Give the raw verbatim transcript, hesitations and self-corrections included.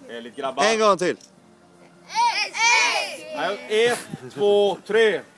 Väldigt grabbar. En gång till. Ett, två, tre.